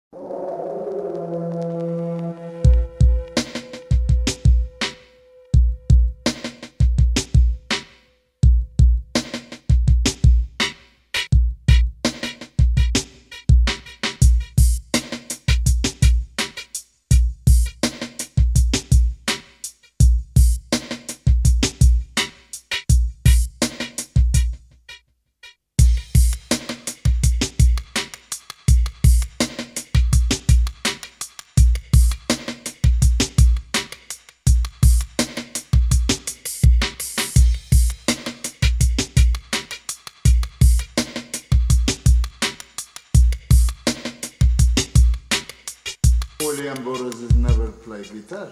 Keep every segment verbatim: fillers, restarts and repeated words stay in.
William Burroughs has never played guitar.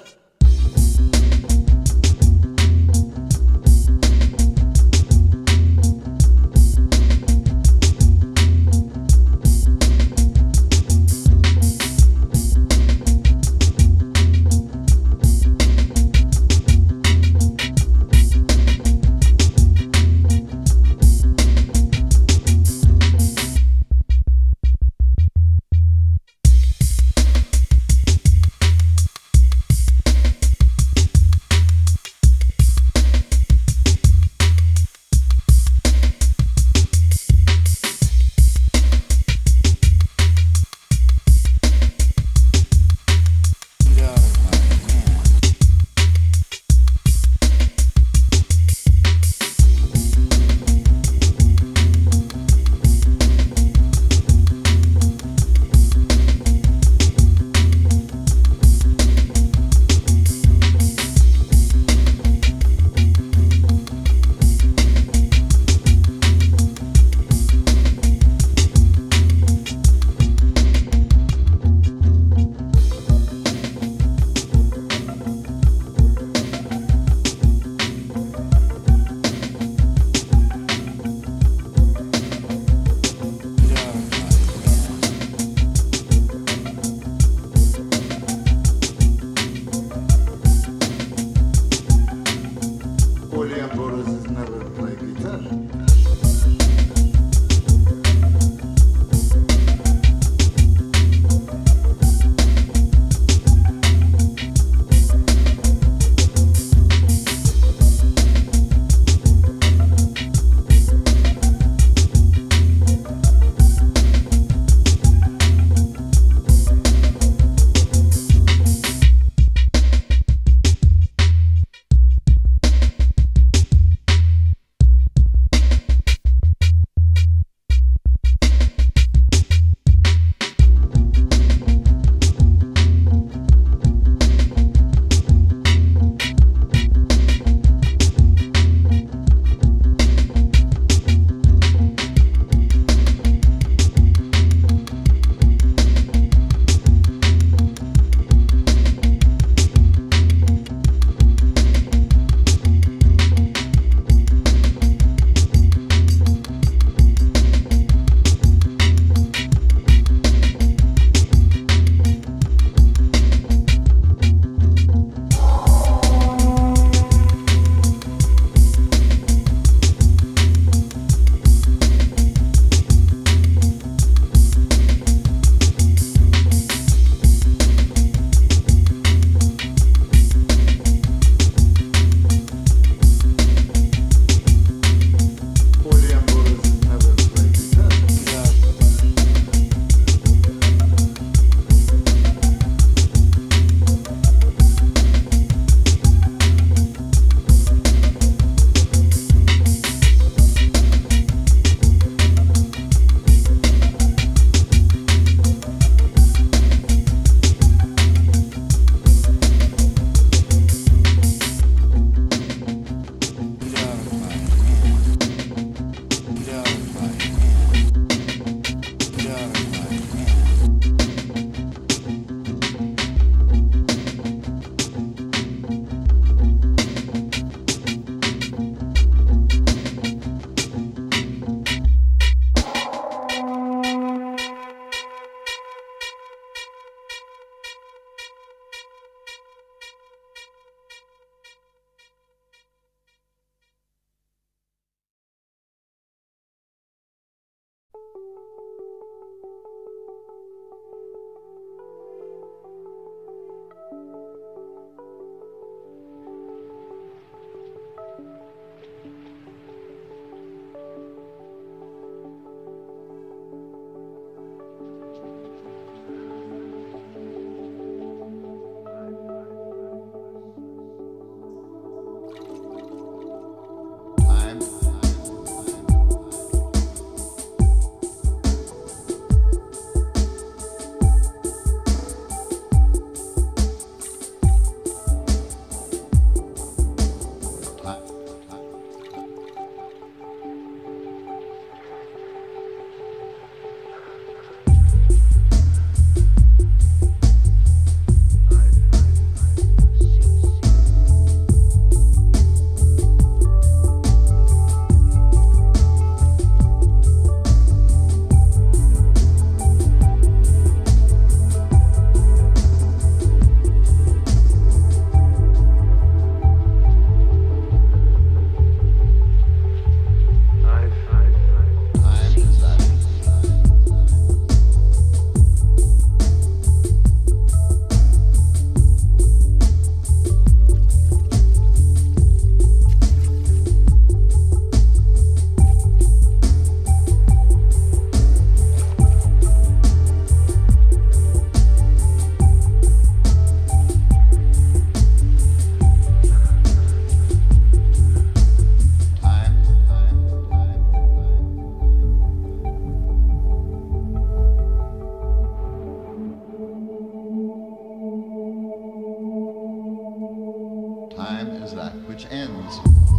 which ends.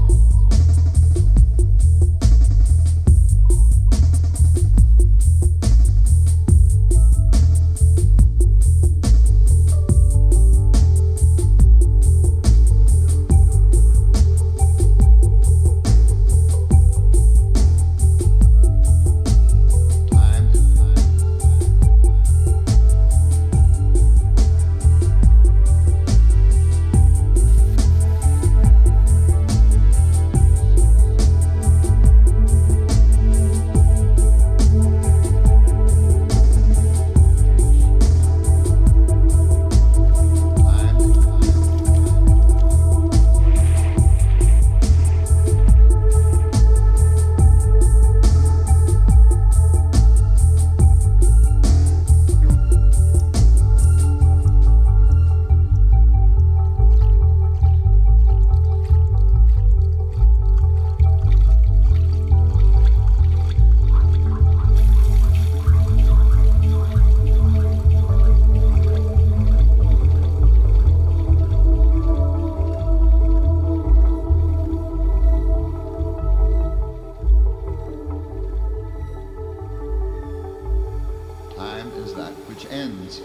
Time is that which ends.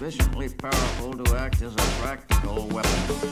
sufficiently powerful to act as a practical weapon.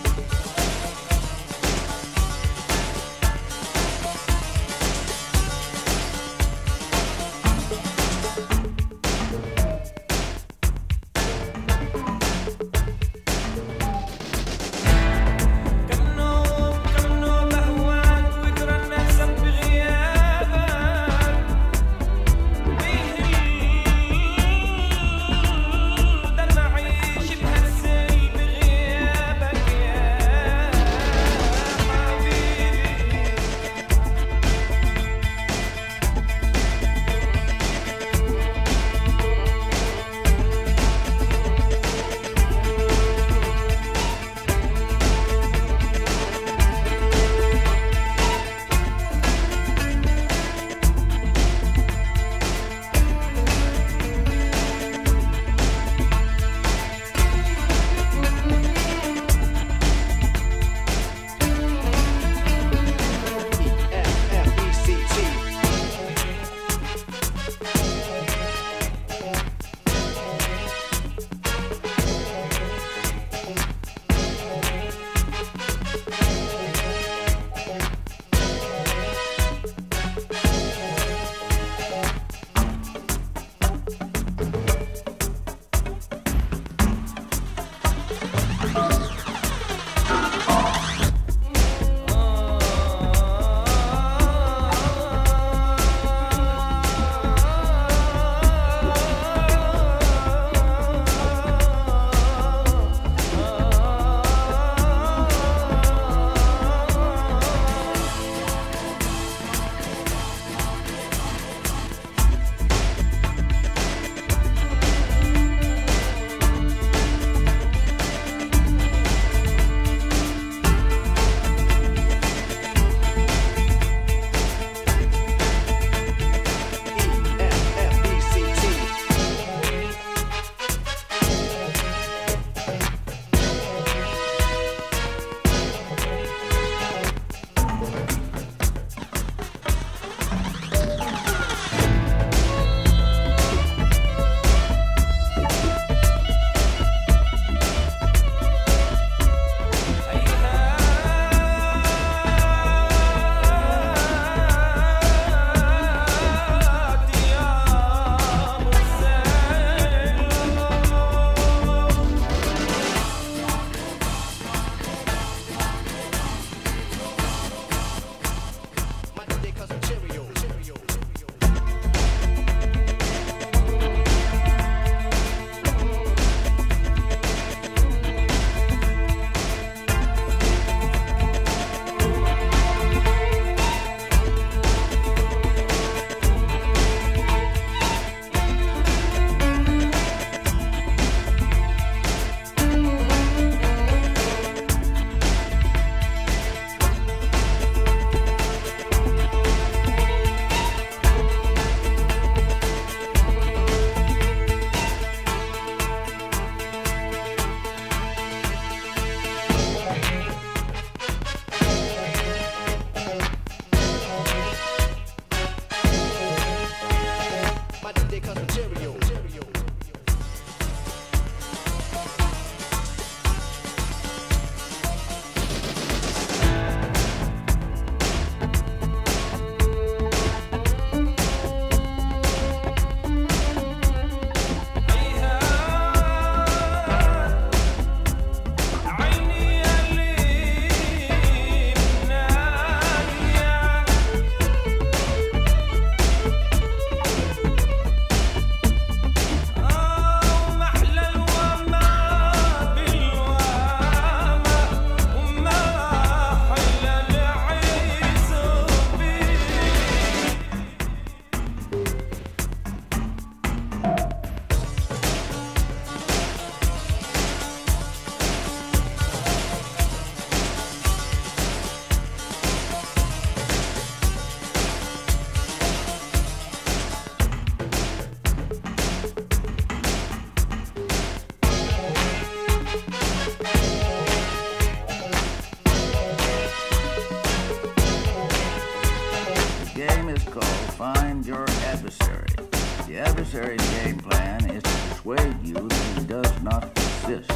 Find your adversary. The adversary's game plan is to persuade you that he does not exist.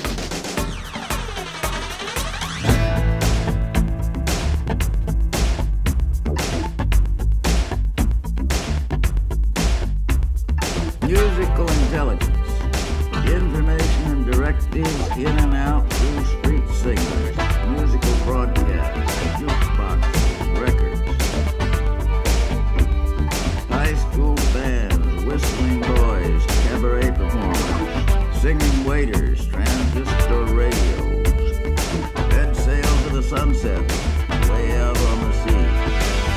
Musical intelligence, information and directives in and out through street signals, musical broadcasts, jukeboxes, records, high school bands, whistling boys, cabaret performers, singing waiters, transistor radios, head sail to the sunset, way out on the sea.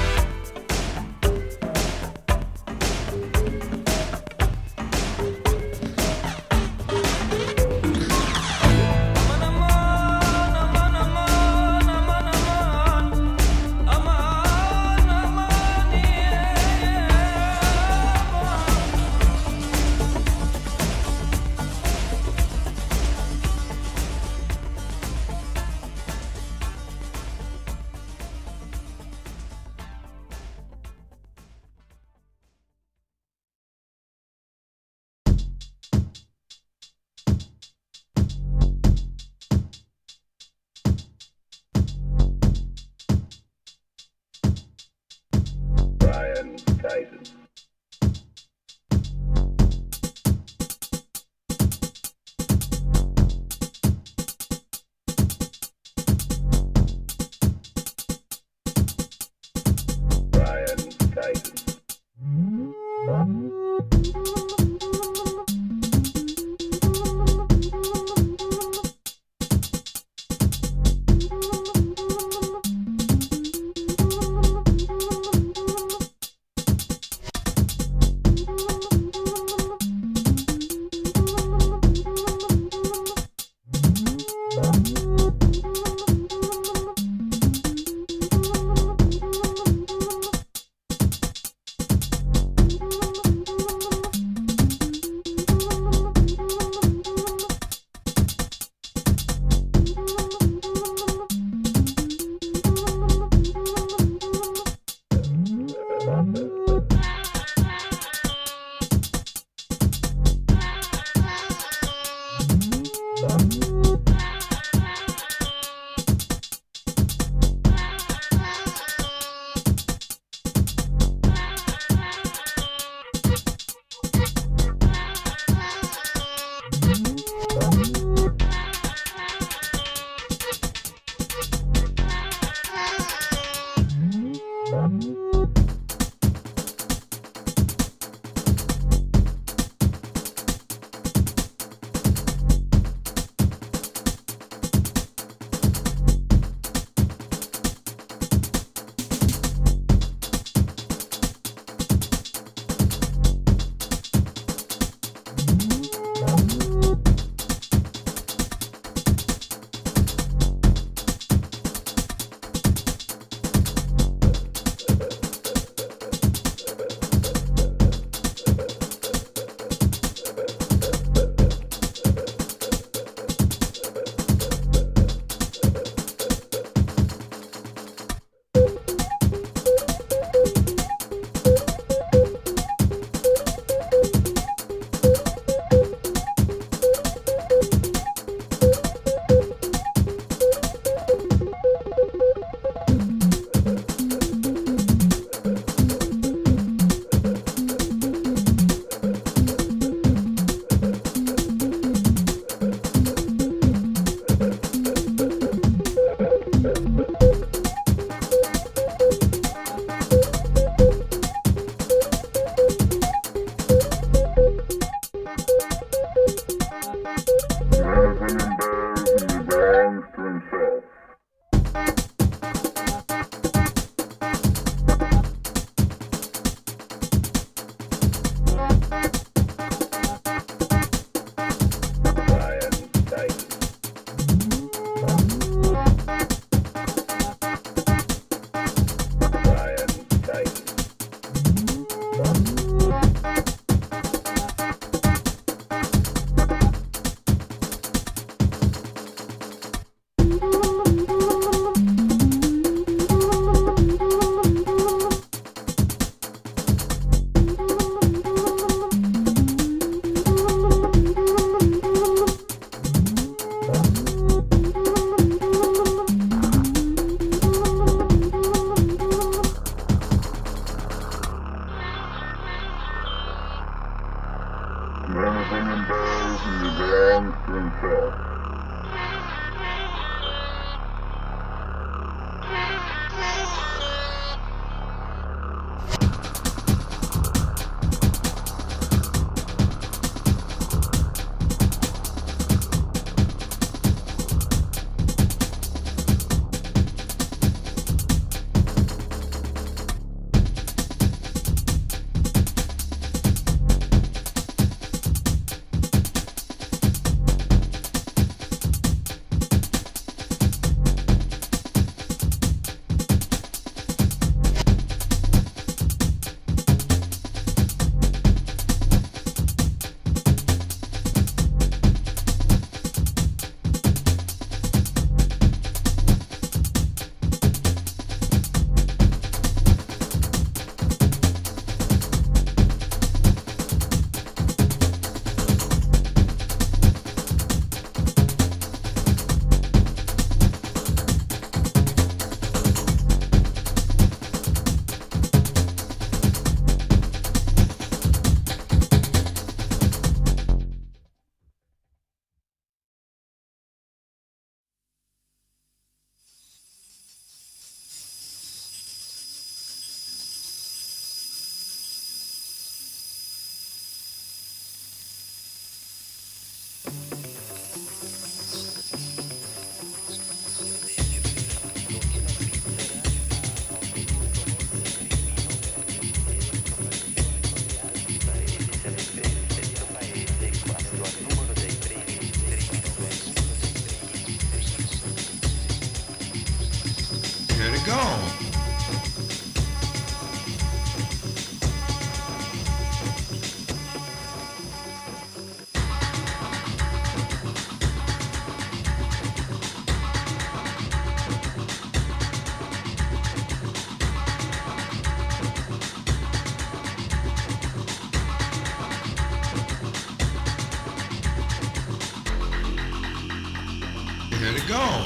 Brian Tyson. Brian Tyson. singing boys and he belongs to himself. Here to go.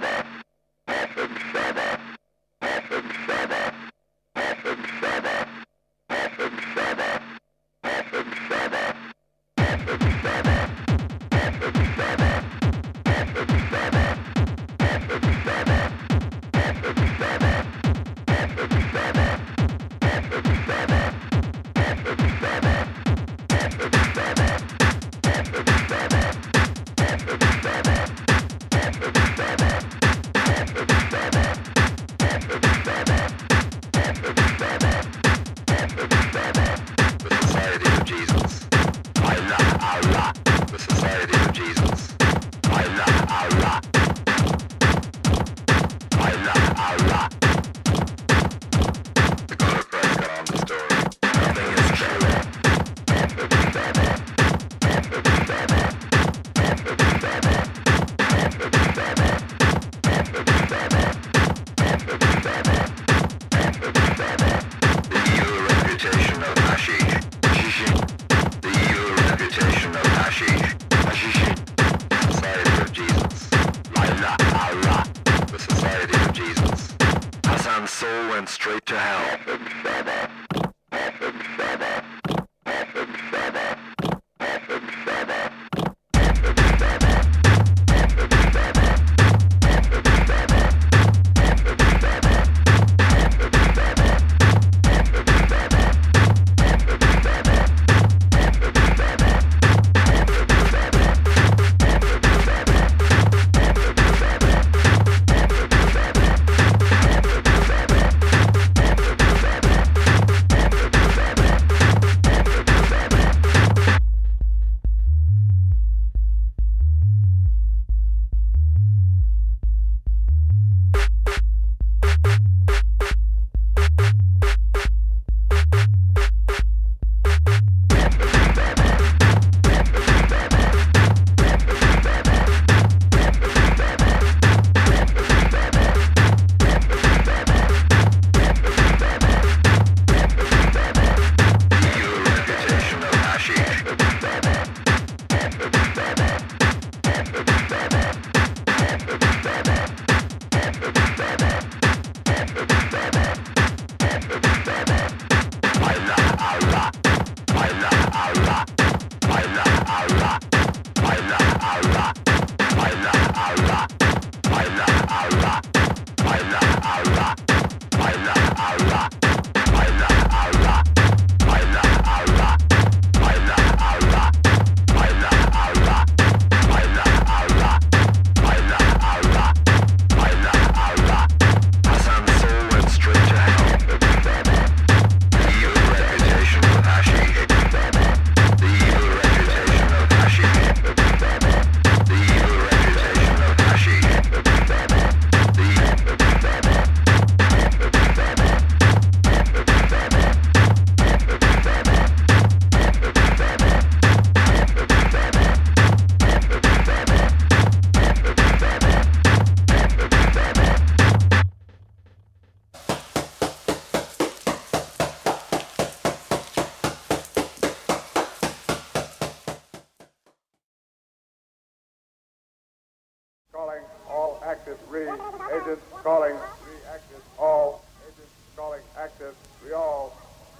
Calling all active re-agents. Calling re-active all agents. Calling active re-all.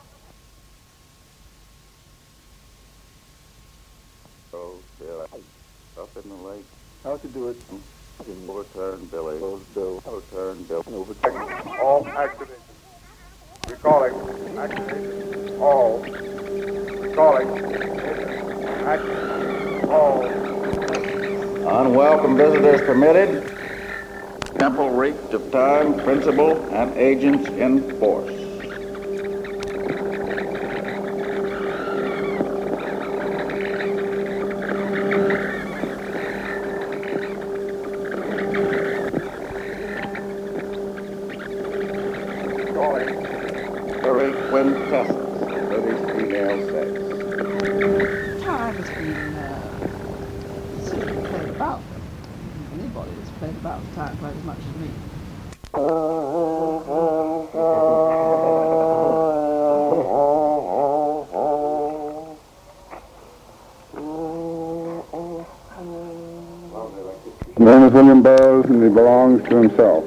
Oh, Billy. Up in the lake. How'd you do it? Overturn Billy. Overturn Billy. Overturn. All activations. Recalling activation. All. Recalling agents. Active. All. Unwelcome visitors permitted. Temple reeked of time, principle, and agents in force. Very quintessence of British female sex. Time has been uh, certainly played about. Anybody that's played about the time quite as much as me. name is William Burroughs, and he belongs to himself.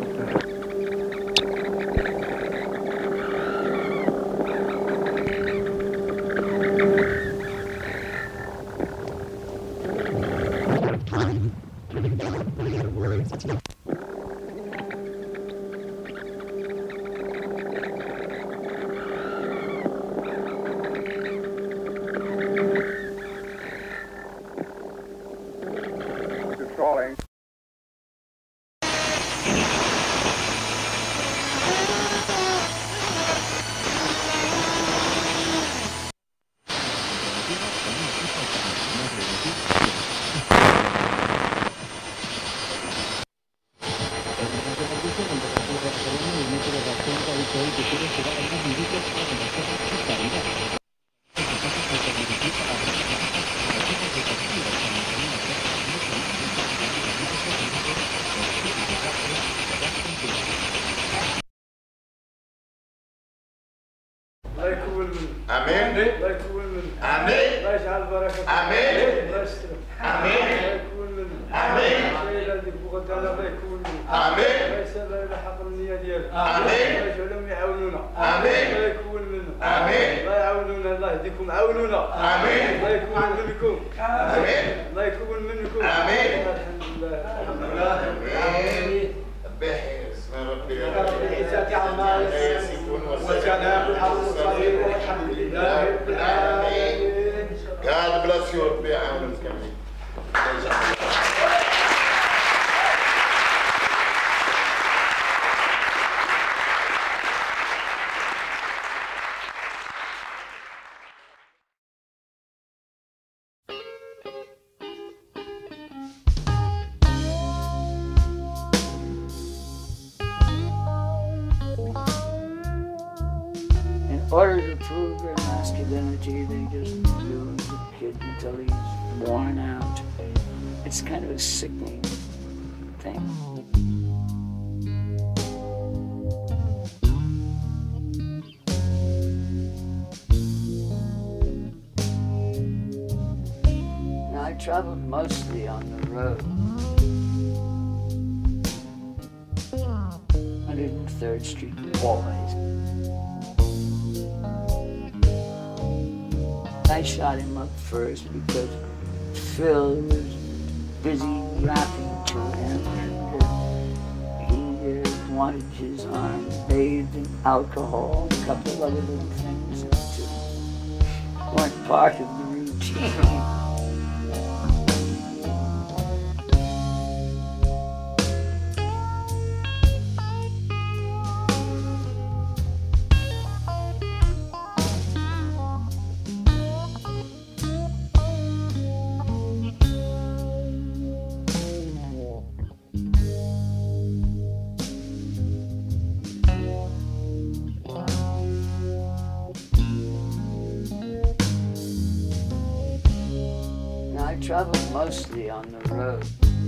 Calling. الله يكون منه. امين. الله يكون منه. امين. الله يجعل بركة. امين. الله يستر. امين. الله يكون منه. امين. الشيء الذي بغض الله يكون منه. امين. الله يسر الى حق النية ديالو. امين. الله يجعلهم يعاونونا. امين. الله يكون منه. امين. الله يعاونونا، الله يهديكم، عاونونا. امين. الله يكون منكم. امين. الله يكون منكم. امين. الحمد لله. الحمد لله. امين. سبحي اسم ربي رب العزة عما يصفون وسلام على المرسلين والحمد لله رب العالمين. God bless you. ربي يعاونك امين. In order to prove their masculinity, they just do the kid until he's worn out. It's kind of a sickening thing. Now, I traveled mostly on the road. one hundred third Street, always. I shot him up first because Phil was busy rapping to him, and uh, he uh, wanted his arm bathed in alcohol and a couple of other little things that weren't part of the routine. I traveled mostly on the road.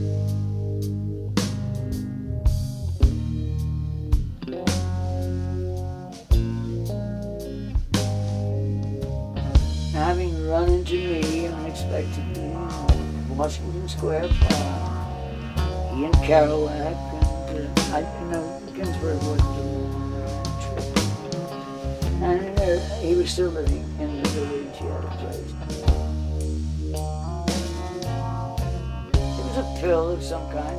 Having run into me unexpectedly in Washington Square Park, Ian Kerouac, and uh, I, you know, Ginsberg wasn't a long trip. And uh, he was still living in the village, he had a place. A pill of some kind.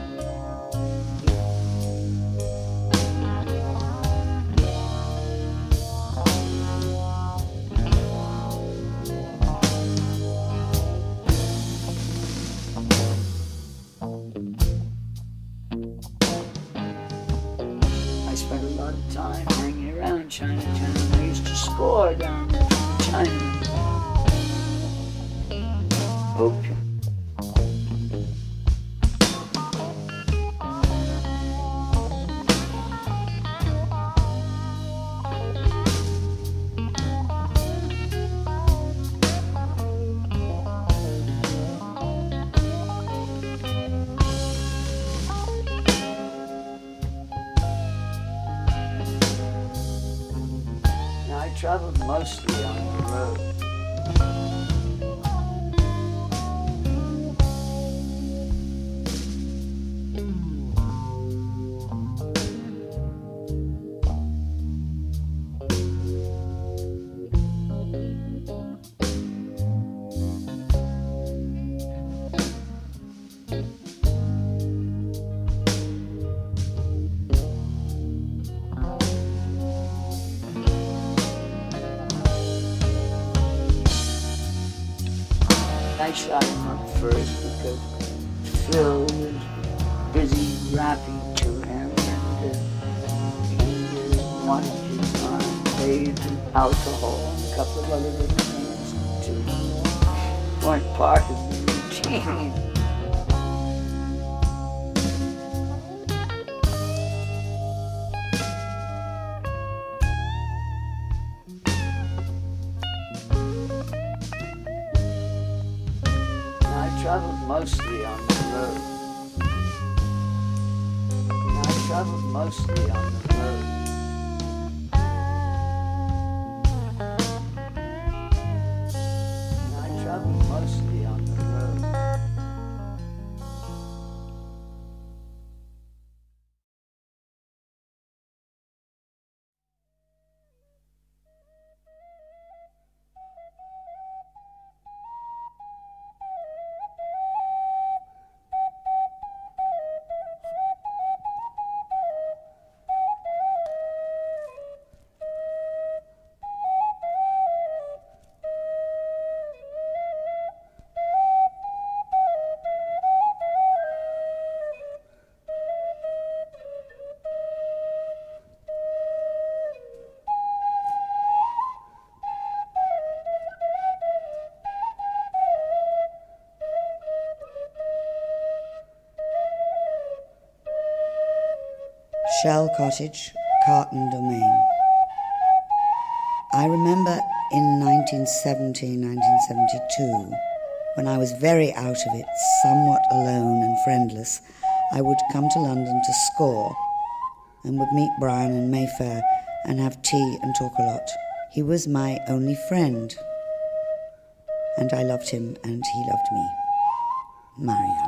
I spent a lot of time hanging around Chinatown. I used to score down there from China. Opium. I traveled mostly on the road. I shot him up first because Phil was busy rapping to him, and uh, he uh, wanted his arm bathed in alcohol and a couple of other little things too. Weren't part of the routine. I traveled mostly on the road. I traveled mostly on the road. I traveled mostly on the road. Shell Cottage, Carton Domain. I remember in nineteen seventy, nineteen seventy-two, when I was very out of it, somewhat alone and friendless, I would come to London to score and would meet Brian in Mayfair and have tea and talk a lot. He was my only friend, and I loved him and he loved me. Marianne.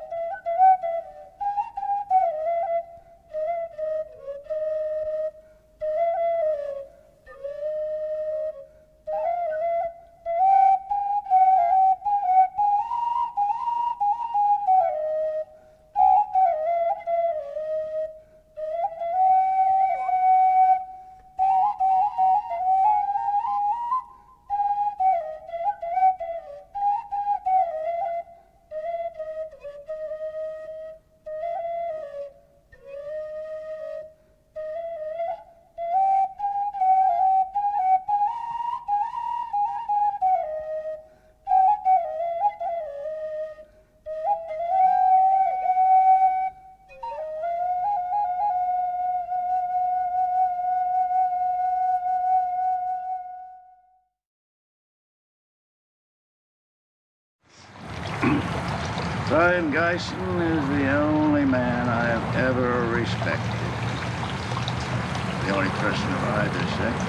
Brian Geisen is the only man I have ever respected. The only person of either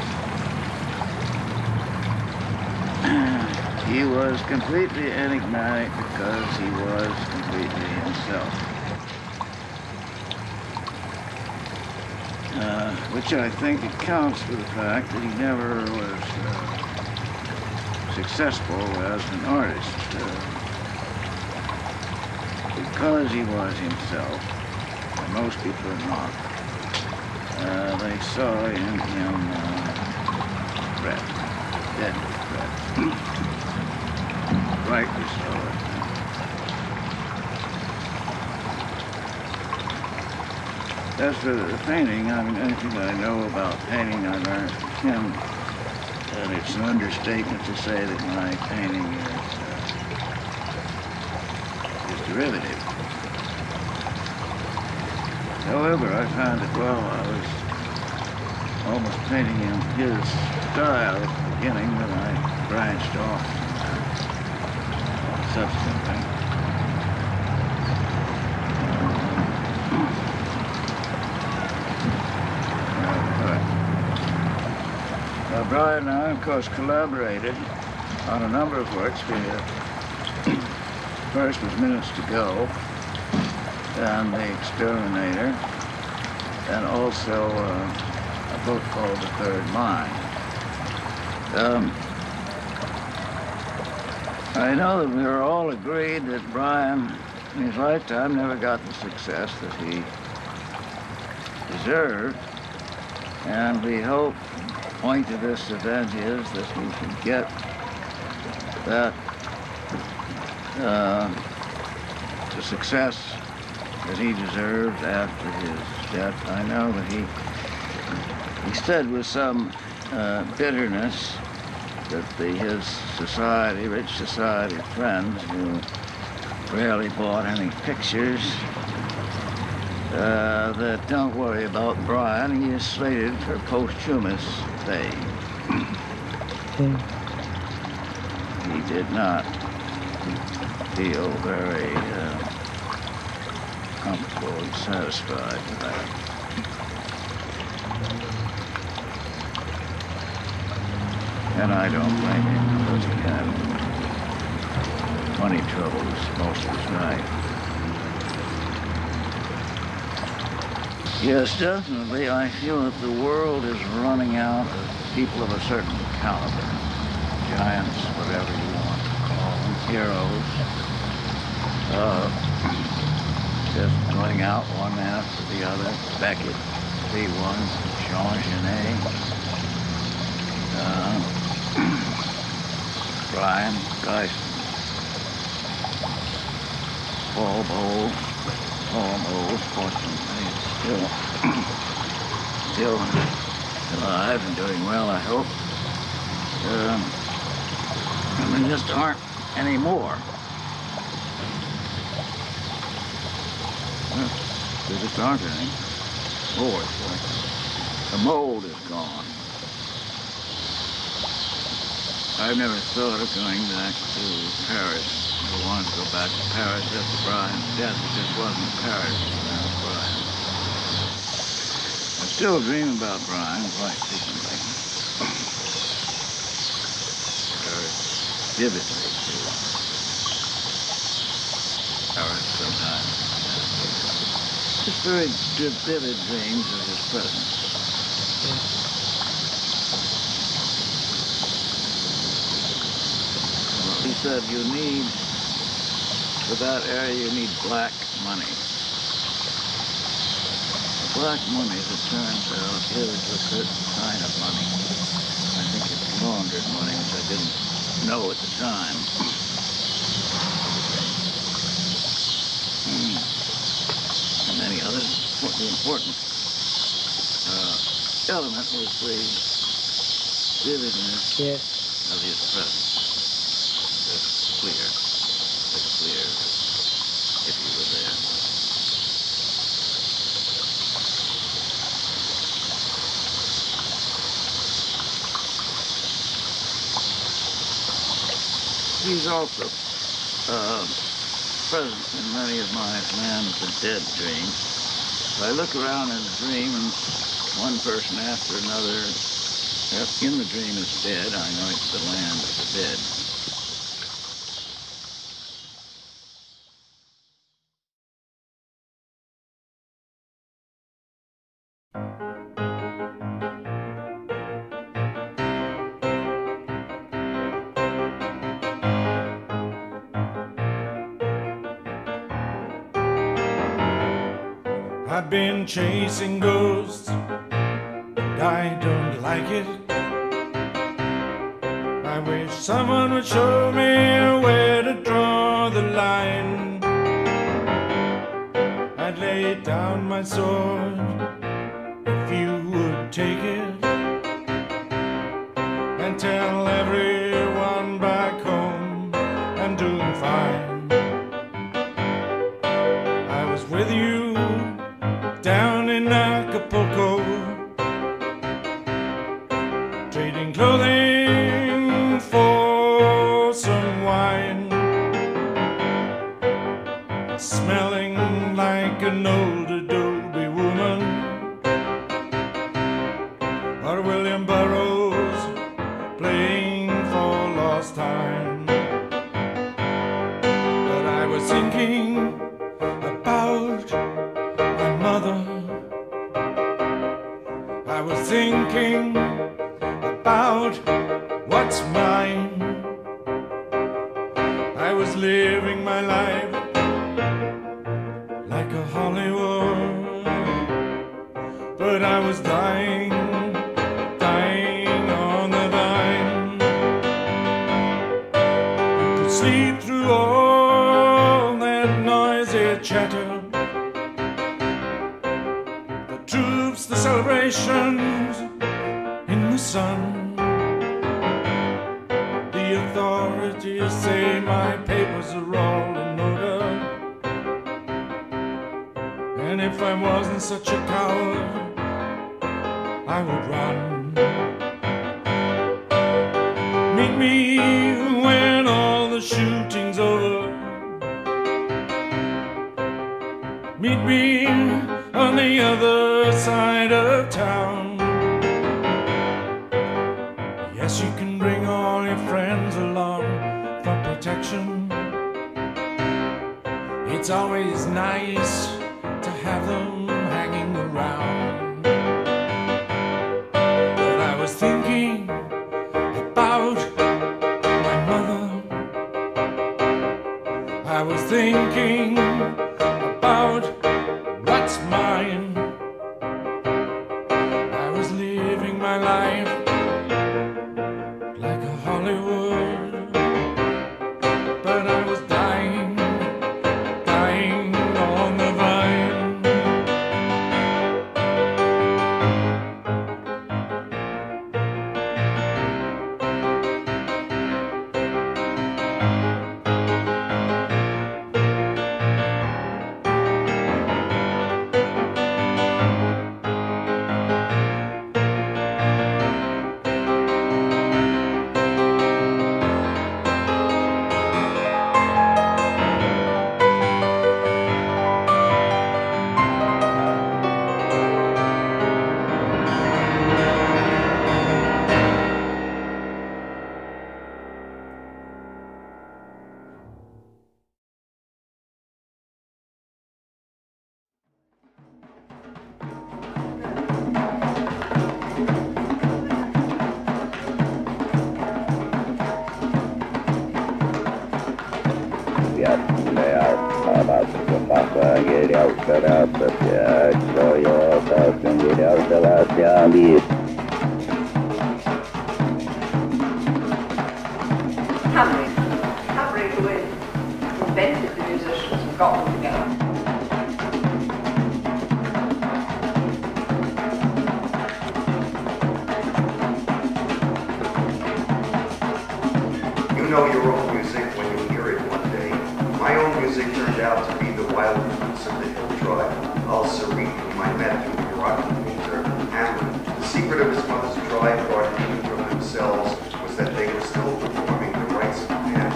sex. He was completely enigmatic because he was completely himself. Uh, which I think accounts for the fact that he never was uh, successful as an artist. Uh, Because he was himself, and most people are not, uh, they saw in him uh, threat, deadly threat. Rightly so. As for the painting, I mean, anything that I know about painting, I learned from him, and it's an understatement to say that my painting is, uh, is derivative. However, I found that while I was almost painting in his style at the beginning, that I branched off subsequently. Uh, Brian and I, of course, collaborated on a number of works. We, uh, first was Minutes to Go, and The Exterminator, and also uh, a book called The Third Mind. Um, I know that we were all agreed that Brian, in his lifetime, never got the success that he deserved, and we hope the point of this event is that he can get that uh, the success that he deserved after his death. I know that he, he said with some uh, bitterness that the, his society, rich society friends who rarely bought any pictures, uh, that don't worry about Brian, he is slated for posthumous fame. He did not feel very uh, comfortable and satisfied with that. And I don't blame him, because he had money troubles most of his life. Yes, definitely, I feel that the world is running out of people of a certain caliber. Giants, whatever you want to call them, heroes. Uh, just going out one after the other. Beckett, P one, Jean Genet, uh, Brian Geisler, Paul Bowles, Paul Bowles, fortunately, is still, still alive and doing well, I hope. Um, and there just aren't any more. Well, there just aren't any more. It's like the mold is gone. I've never thought of going back to Paris. I wanted to go back to Paris after Brian's death. It just wasn't Paris without Brian. I still dream about Brian quite frequently. Very vividly, too. Paris sometimes. Just very vivid dreams of his presence. Well, he said you need, for that area, you need black money. Black money, as it turns out, is a certain kind of money. I think it's laundered money, which I didn't know at the time. Hmm. And many others. The important uh, element was the vividness yes. of his presence. It's clear. It's clear if you were there. He's also uh, present in many of my land of the dead dreams. I look around in a dream and one person after another in the dream is dead. I know it's the land of the dead. I've been chasing ghosts, and I don't like it. I wish someone would show me where to draw the line. I'd lay down my sword if you would take it, and tell everyone back home I'm doing fine. I was with you down in Acapulco, trading clothing for some wine, smelling like an old adobe woman, or William Burroughs playing for lost time. But I was thinking about my mother. I was thinking about what's mine. I was living my life like a Hollywood, but I was dying, dying on the vine. You could sleep through all keeps the celebrations in the sun. The authorities say my papers are all in order, and if I wasn't such a coward, I would run. Meet me when all the shooting's over. Meet me on the other side of town. Yes, you can bring all your friends along for protection. It's always nice to have them hanging around. But I was thinking about my mother. I was thinking about what's mine. I was living my life like a Hollywood, but I was dying, dying on the vine. Cameron, Cameron who invented the musicians and got them together. You know your own music when you hear it one day. My own music turned out to be the wild roots of the hill tribe. Al Sarif, whom I met through the Iraqi painter Hamlin. The secret of his mother's tribe, apart even from themselves, was that they were still performing the rites of man.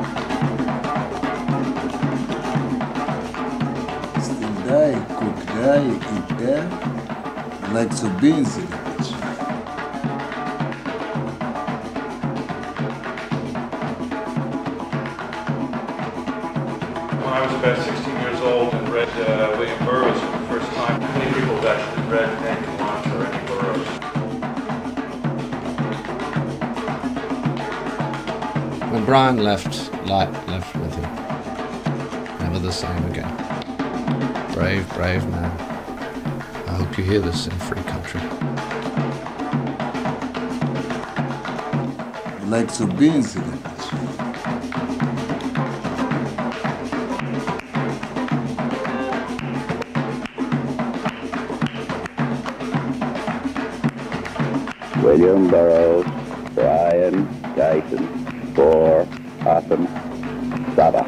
Stindai, Kukdai e pé, like Subinzi. When I was about sixteen years old and read uh, William Burroughs for the first time, many people have actually read Nathan Lawrence or Eddie Burroughs. When Brian left, light left with him. Never the same again. Brave, brave man. I hope you hear this in free country. Like Subinzi. William Burroughs, Brian Dyson, Bohr, Hotham, Saba.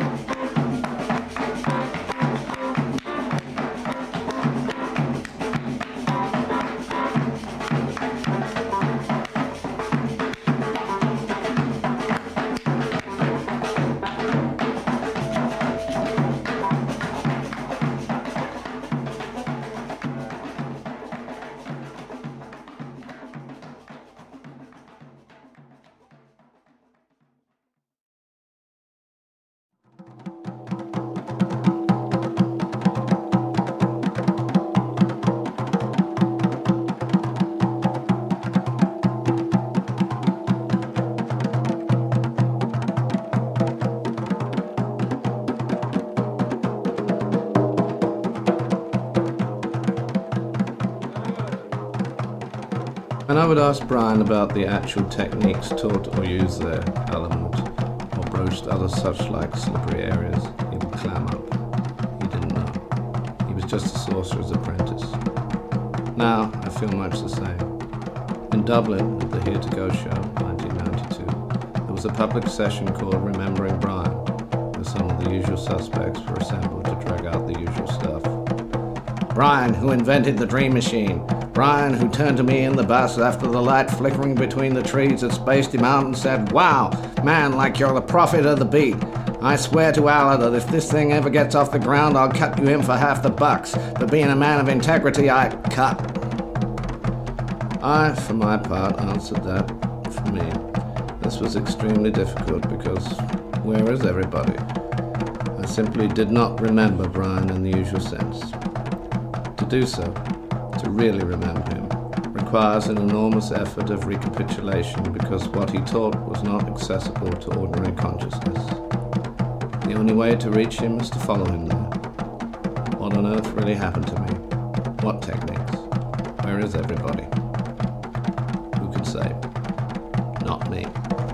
And I would ask Brian about the actual techniques taught or used there, Alamo, or broached other such like slippery areas. He would clam up. He didn't know. He was just a sorcerer's apprentice. Now I feel much the same. In Dublin, at the Here to Go show, nineteen ninety-two, there was a public session called Remembering Brian, where some of the usual suspects were assembled to drag out the usual stuff. Brian, who invented the Dream Machine. Brian, who turned to me in the bus after the light flickering between the trees had spaced him out and said, "Wow, man, like you're the prophet of the beat. I swear to Allah that if this thing ever gets off the ground, I'll cut you in for half the bucks. But being a man of integrity, I cut." I, for my part, answered that, for me, this was extremely difficult because where is everybody? I simply did not remember Brian in the usual sense. To do so, to really remember him, requires an enormous effort of recapitulation because what he taught was not accessible to ordinary consciousness. The only way to reach him is to follow him there. What on earth really happened to me? What techniques? Where is everybody? Who can say? Not me.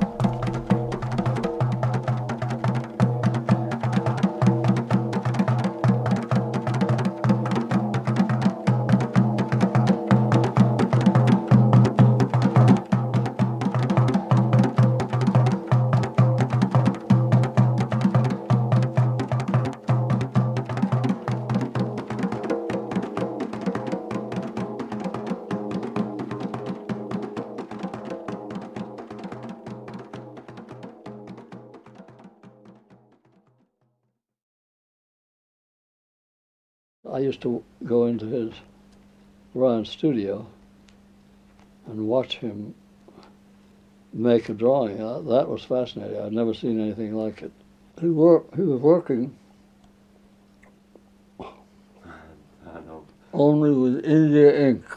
I used to go into his Brian's studio and watch him make a drawing. Uh, that was fascinating. I'd never seen anything like it. He, work, he was working only with India ink,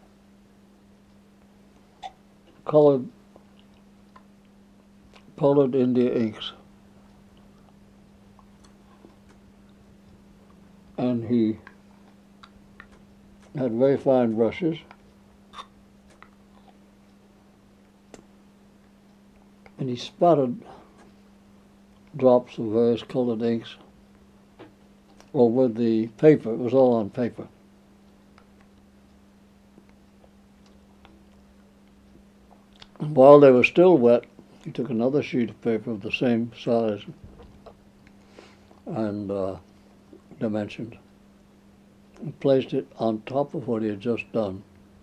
colored, colored India inks. And he had very fine brushes. And he spotted drops of various colored inks over the paper. It was all on paper. And while they were still wet, he took another sheet of paper of the same size and uh, dimensions and placed it on top of what he had just done,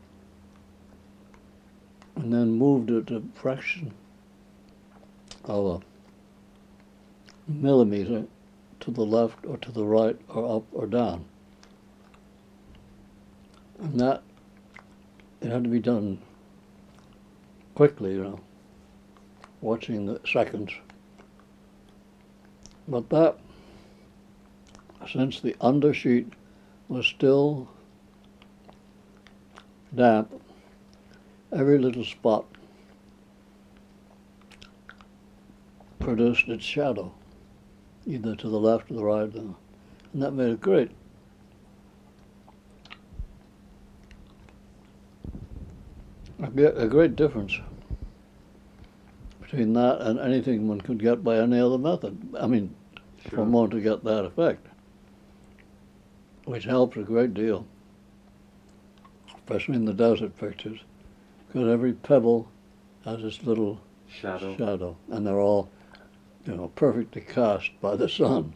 and then moved it a fraction of a millimeter to the left or to the right or up or down. And that, it had to be done quickly, you know, watching the seconds. But that, since the undersheet was still damp, every little spot produced its shadow, either to the left or the right, and that made it great. A, a great difference between that and anything one could get by any other method. I mean, sure. For one to get that effect, which helps a great deal, especially in the desert pictures, because every pebble has its little shadow. shadow, and they're all, you know, perfectly cast by the sun.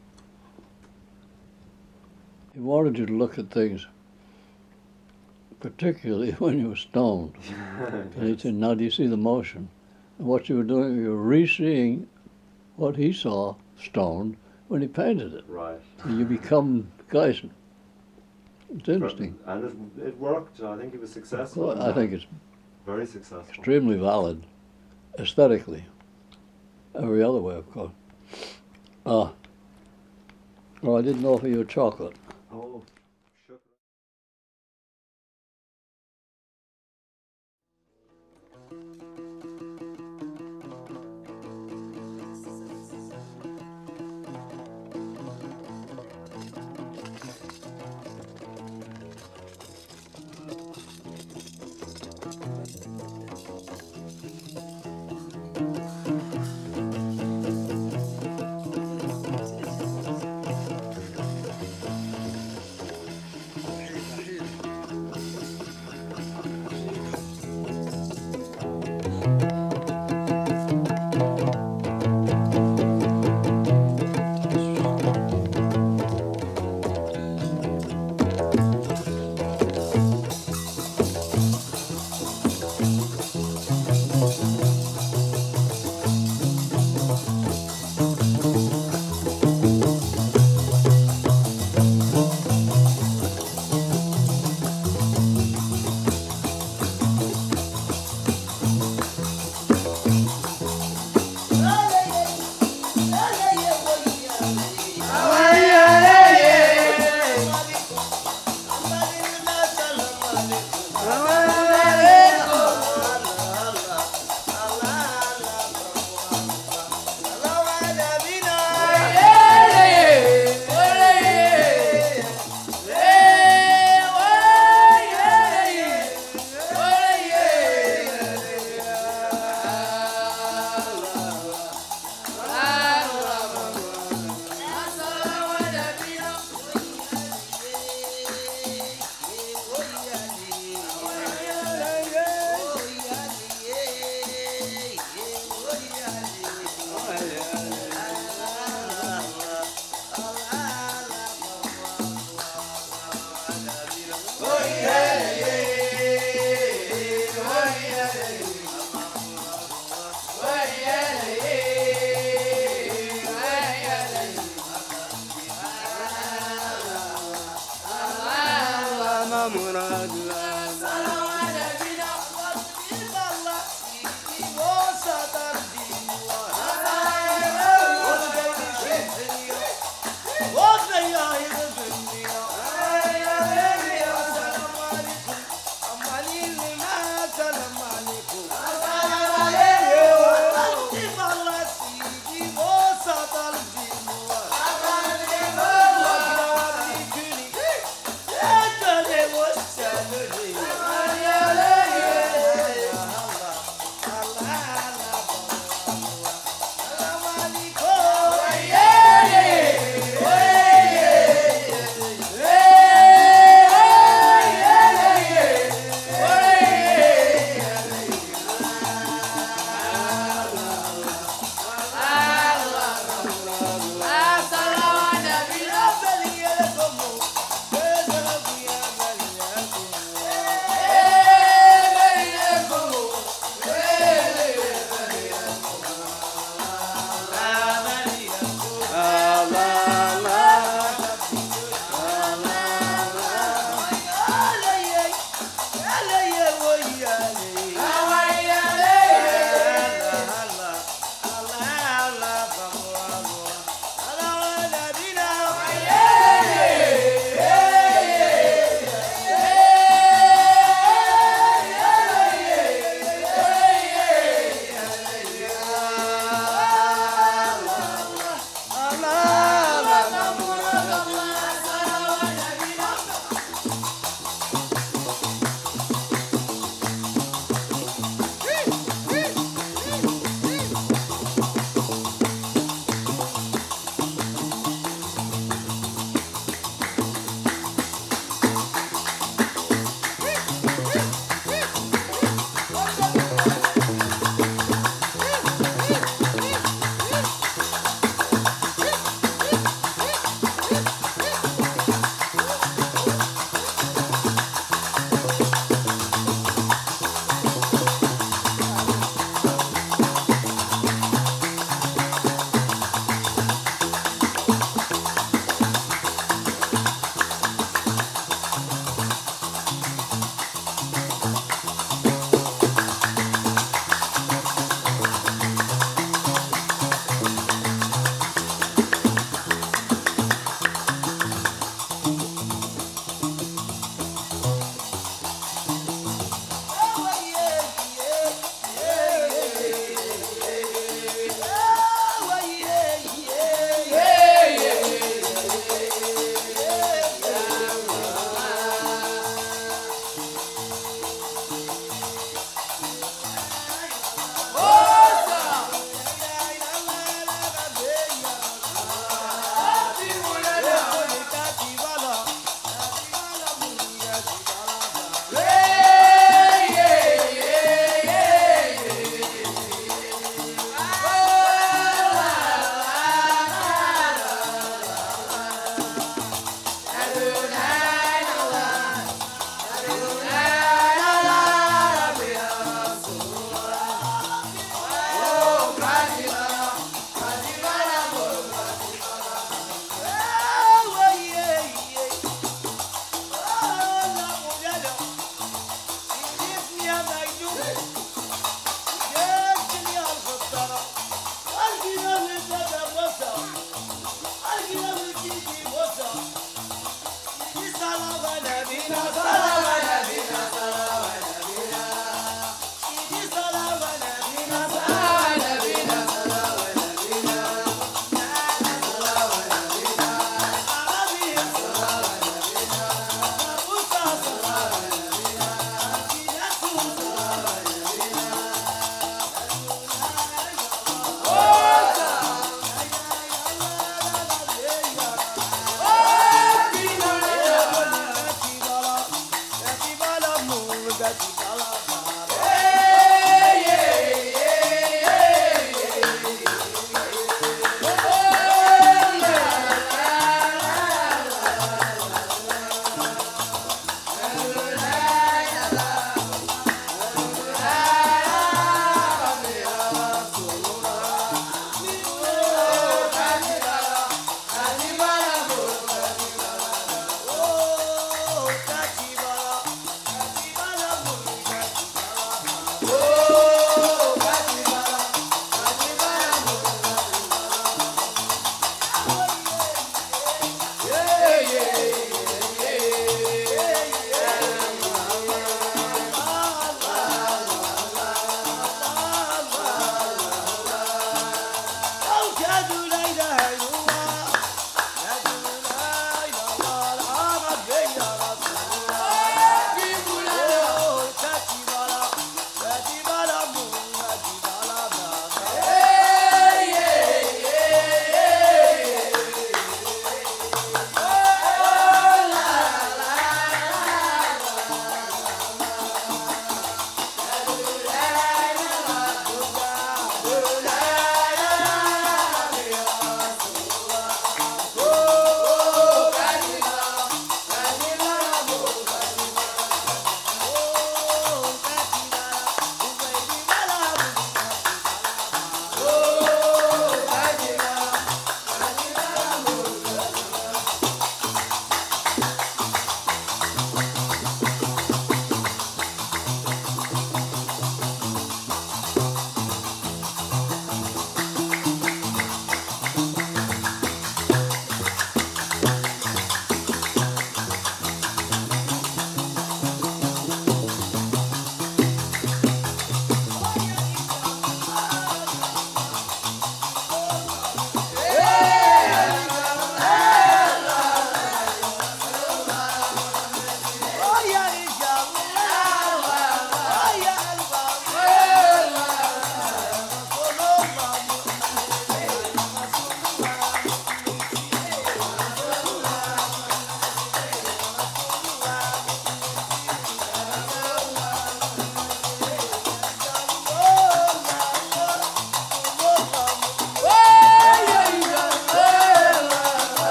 He wanted you to look at things, particularly when you were stoned. And he said, now do you see the motion? And what you were doing, you were re-seeing what he saw stoned when he painted it. Right. And you become Guyson. It's interesting. And it, it worked. I think it was successful. Well, I think it's very successful. Extremely valid, aesthetically. Every other way, of course. Ah. Oh, I didn't offer you a chocolate. Oh, sure. Katiba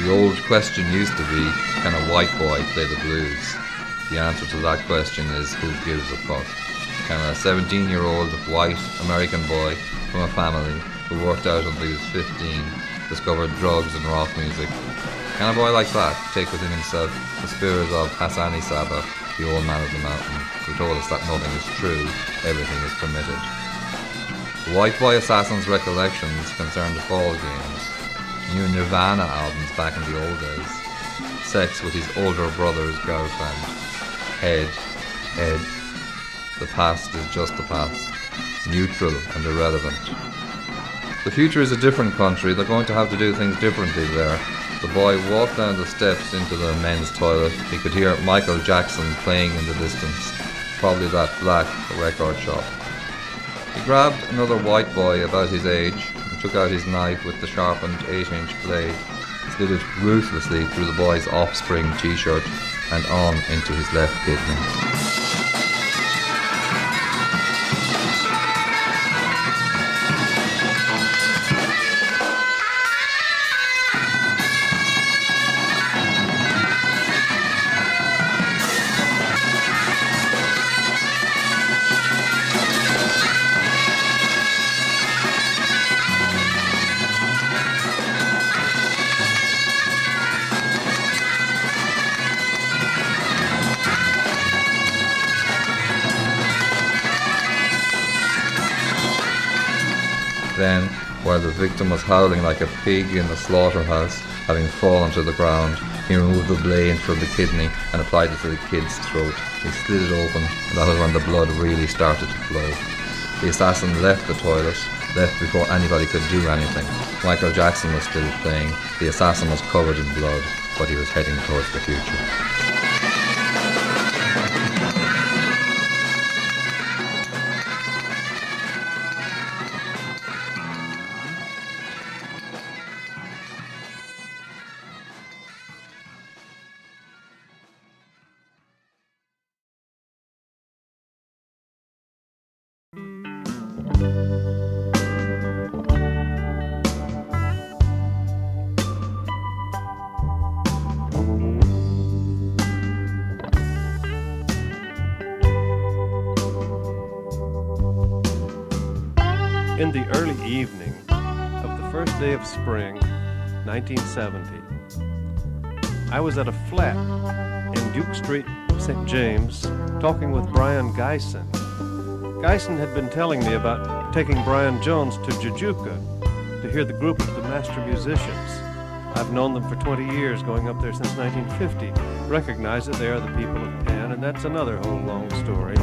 The old question used to be, can a white boy play the blues? The answer to that question is, who gives a fuck? Can a seventeen-year-old white American boy from a family who worked out until he was fifteen discover drugs and rock music? Can a boy like that take within himself the spirit of Hassani Saba, the old man of the mountain, who told us that nothing is true, everything is permitted? The White Boy Assassin's recollections concerned ball games, new Nirvana albums back in the old days, sex with his older brother's girlfriend, head, head. The past is just the past, neutral and irrelevant. The future is a different country. They're going to have to do things differently there. The boy walked down the steps into the men's toilet. He could hear Michael Jackson playing in the distance, probably that black record shop. He grabbed another white boy about his age and took out his knife with the sharpened eight-inch blade, slid it ruthlessly through the boy's Offspring t-shirt and on into his left kidney. Then, while the victim was howling like a pig in the slaughterhouse, having fallen to the ground, he removed the blade from the kidney and applied it to the kid's throat. He slid it open, and that was when the blood really started to flow. The assassin left the toilet, left before anybody could do anything. Michael Jackson was still playing. The assassin was covered in blood, but he was heading towards the future. In the early evening of the first day of spring, nineteen seventy, I was at a flat in Duke Street, Saint James, talking with Brian Geisen. Geisen had been telling me about taking Brian Jones to Jujuka to hear the group of the master musicians. I've known them for twenty years, going up there since nineteen fifty, recognize that they are the people of Penn, and that's another whole long story.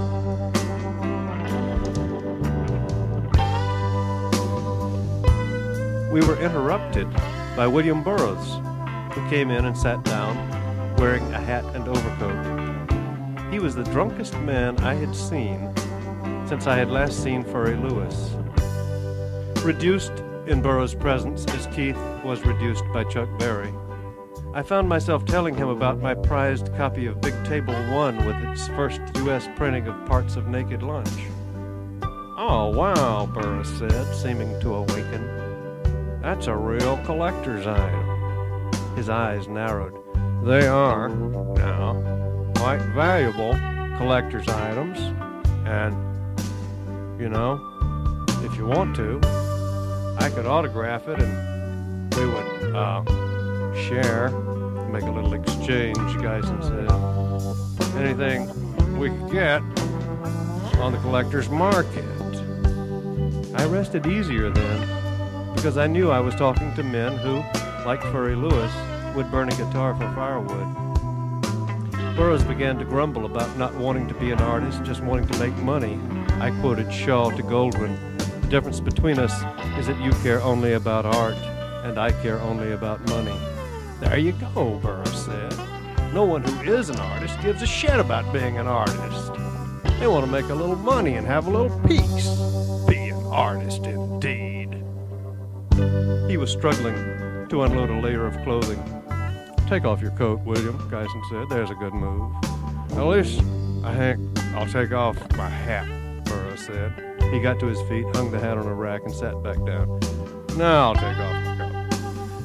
We were interrupted by William Burroughs, who came in and sat down, wearing a hat and overcoat. He was the drunkest man I had seen since I had last seen Furry Lewis. Reduced in Burroughs' presence as Keith was reduced by Chuck Berry, I found myself telling him about my prized copy of Big Table One with its first U S printing of parts of Naked Lunch. "Oh, wow," Burroughs said, seeming to awaken. "That's a real collector's item." His eyes narrowed. "They are, now, quite valuable collector's items, and, you know, if you want to, I could autograph it and we would, uh, share, make a little exchange," Geisen said. "Anything we could get on the collector's market." I rested easier then, because I knew I was talking to men who, like Furry Lewis, would burn a guitar for firewood. Burroughs began to grumble about not wanting to be an artist, just wanting to make money. I quoted Shaw to Goldwyn. "The difference between us is that you care only about art, and I care only about money." "There you go," Burroughs said. "No one who is an artist gives a shit about being an artist. They want to make a little money and have a little peace. Be an artist, indeed." He was struggling to unload a layer of clothing. "Take off your coat, William," Geisen said. "There's a good move." "At least I think I'll take off my hat," Burroughs said. He got to his feet, hung the hat on a rack, and sat back down. "Now I'll take off my coat."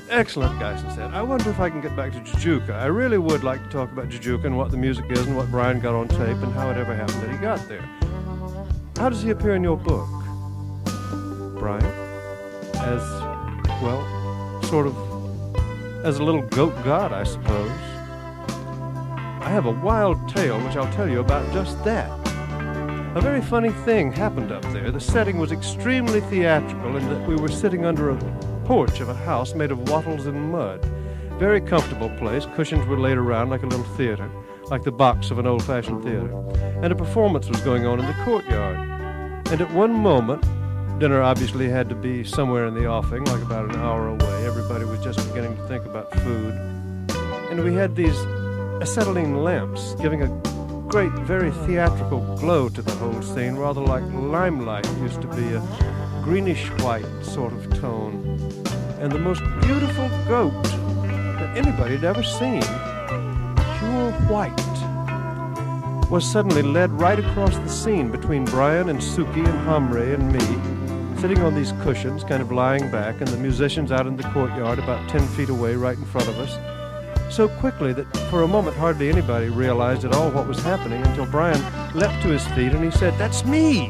excellent, Geisen said. I wonder if I can get back to Jujuka. I really would like to talk about Jujuka and what the music is and what Brian got on tape and how it ever happened that he got there. How does he appear in your book, Brian? As, well, sort of, as a little goat god, I suppose. I have a wild tale which I'll tell you about just that. A very funny thing happened up there. The setting was extremely theatrical in that we were sitting under a porch of a house made of wattles and mud. Very comfortable place. Cushions were laid around like a little theater, like the box of an old-fashioned theater. And a performance was going on in the courtyard. And at one moment, dinner obviously had to be somewhere in the offing, like about an hour away. Everybody was just beginning to think about food. And we had these acetylene lamps giving a great, very theatrical glow to the whole scene, rather like limelight used to be, a greenish-white sort of tone. And the most beautiful goat that anybody had ever seen, pure white, was suddenly led right across the scene between Brian and Suki and Hamre and me, sitting on these cushions, kind of lying back, and the musicians out in the courtyard about ten feet away right in front of us, so quickly that for a moment hardly anybody realized at all what was happening until Brian leapt to his feet and he said, "That's me!"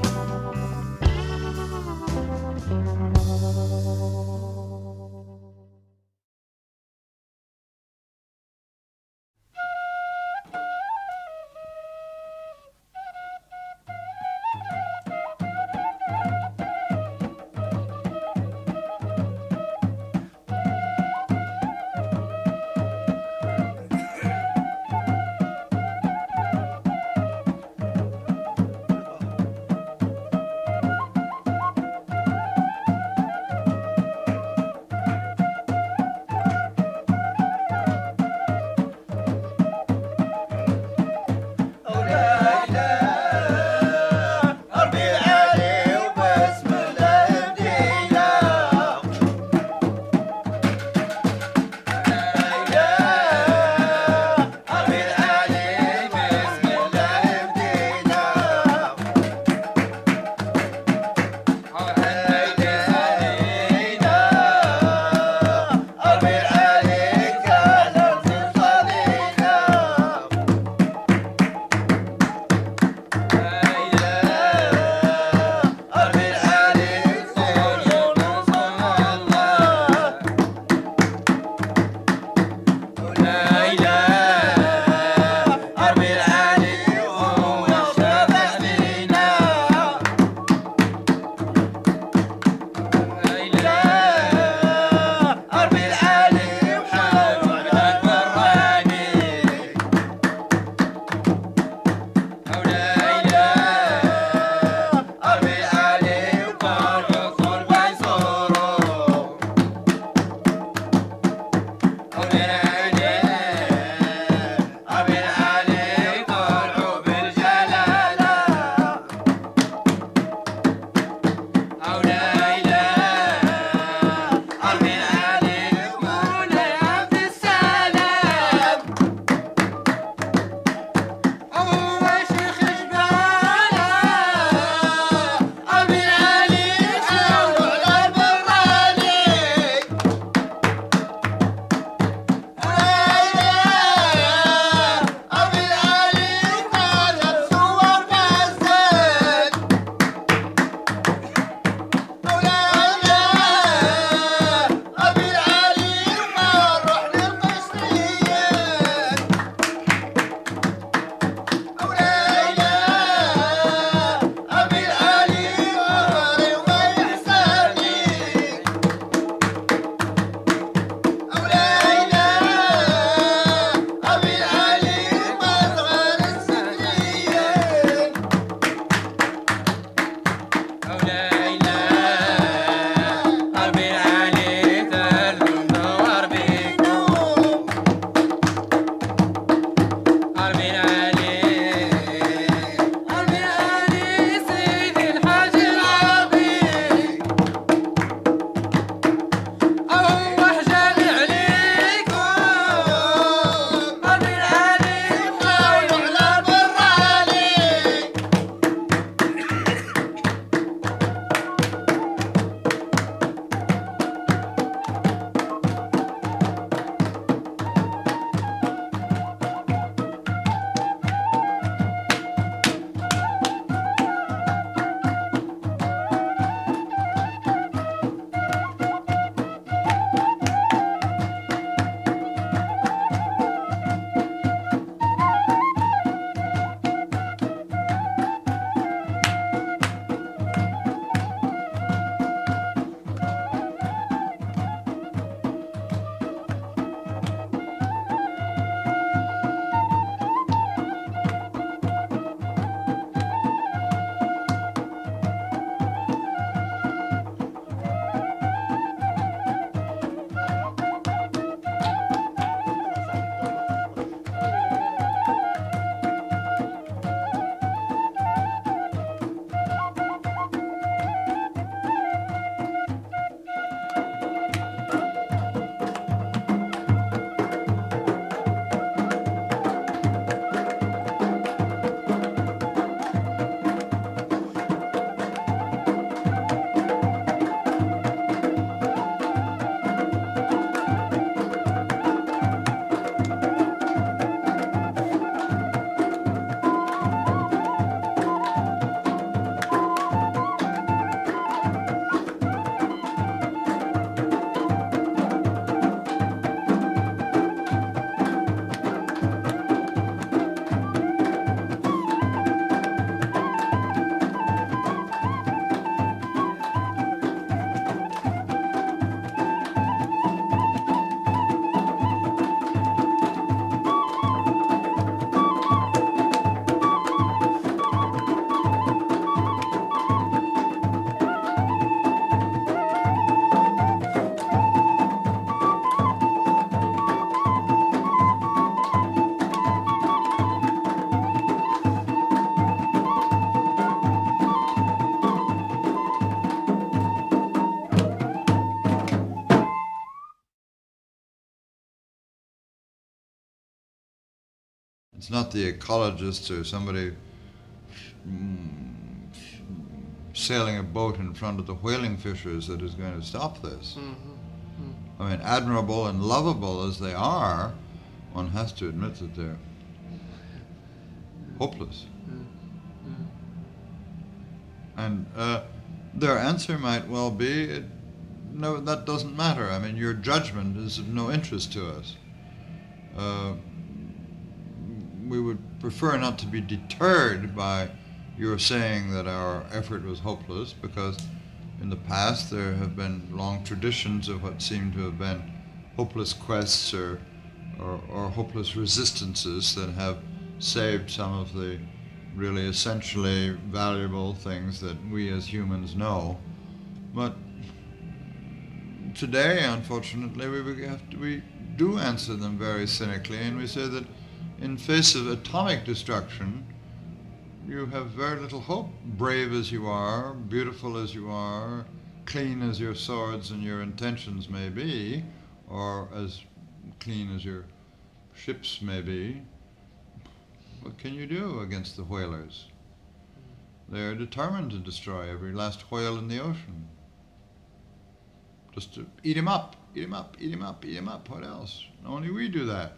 It's not the ecologist or somebody mm, sailing a boat in front of the whaling fishers that is going to stop this. Mm-hmm. Mm-hmm. I mean, admirable and lovable as they are, one has to admit that they're hopeless. Mm-hmm. And uh, their answer might well be, it, no, that doesn't matter. I mean, your judgment is of no interest to us. Uh, we would prefer not to be deterred by your saying that our effort was hopeless, because in the past there have been long traditions of what seem to have been hopeless quests or, or, or hopeless resistances that have saved some of the really essentially valuable things that we as humans know. But today, unfortunately, we, have to, we do answer them very cynically, and we say that in face of atomic destruction, you have very little hope, brave as you are, beautiful as you are, clean as your swords and your intentions may be, or as clean as your ships may be. What can you do against the whalers? They are determined to destroy every last whale in the ocean. Just to eat him up, eat him up, eat him up, eat him up. What else? Only we do that.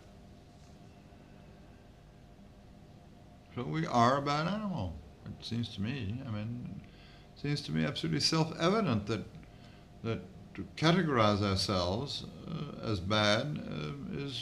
So we are a bad animal, it seems to me. I mean, it seems to me absolutely self-evident that that to categorize ourselves uh, as bad uh, is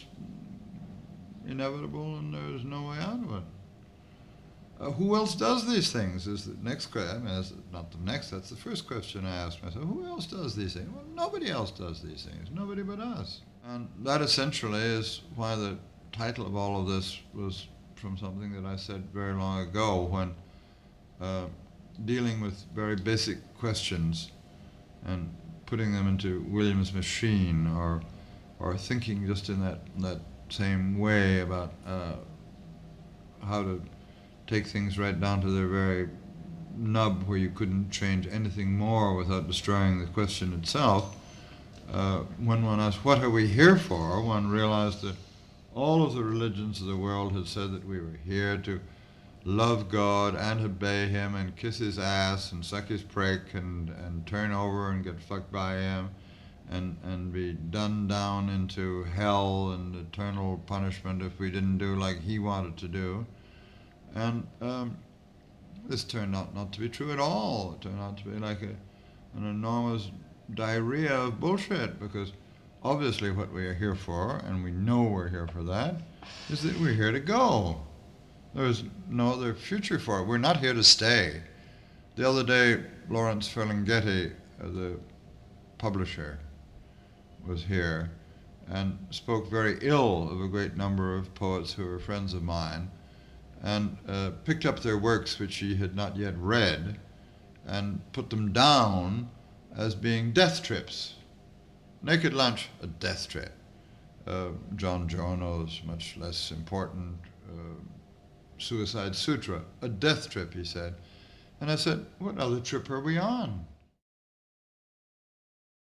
inevitable, and there's no way out of it. Uh, who else does these things is the next question. I mean, that's not the next, that's the first question I asked myself. Who else does these things? Well, nobody else does these things, nobody but us. And that essentially is why the title of all of this was from something that I said very long ago, when uh, dealing with very basic questions and putting them into William's machine, or or thinking just in that, that same way about uh, how to take things right down to their very nub, where you couldn't change anything more without destroying the question itself. Uh, when one asked, what are we here for, one realized that all of the religions of the world had said that we were here to love God and obey Him and kiss His ass and suck His prick and, and turn over and get fucked by Him and, and be done down into hell and eternal punishment if we didn't do like He wanted to do. And um, this turned out not to be true at all. It turned out to be like a, an enormous diarrhea of bullshit, because obviously what we are here for, and we know we're here for that, is that we're here to go. There's no other future for it. We're not here to stay. The other day, Lawrence Ferlinghetti, uh, the publisher, was here and spoke very ill of a great number of poets who were friends of mine, and uh, picked up their works which he had not yet read and put them down as being death trips. Naked Lunch, a death trip. Uh, John Giorno's much less important uh, Suicide Sutra, a death trip, he said. And I said, what other trip are we on?